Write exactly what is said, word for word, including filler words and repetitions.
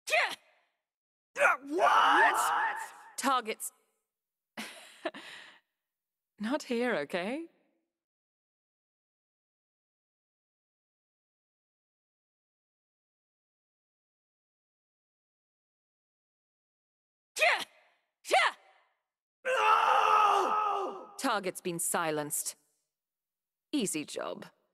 What? Targets... Not here, okay? No! Target's been silenced. Easy job.